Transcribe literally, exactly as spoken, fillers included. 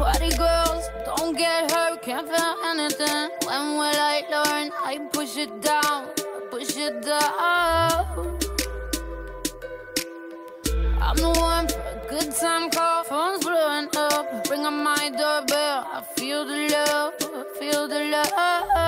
Party girls, don't get hurt, can't feel anything. When will I learn? I push it down, push it down. I'm the one for a good time call, phone's blowing up. Ring on my doorbell, I feel the love, I feel the love.